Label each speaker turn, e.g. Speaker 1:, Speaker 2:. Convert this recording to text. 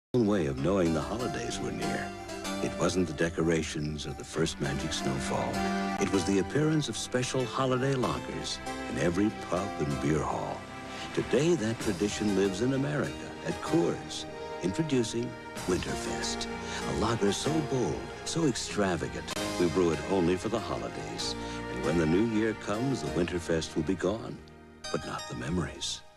Speaker 1: own way of knowing the holidays were near. It wasn't the decorations or the first magic snowfall. It was the appearance of special holiday lagers in every pub and beer hall. Today, that tradition lives in America at Coors. Introducing Winterfest, a lager so bold, so extravagant, we brew it only for the holidays. And when the new year comes, the Winterfest will be gone, but not the memories.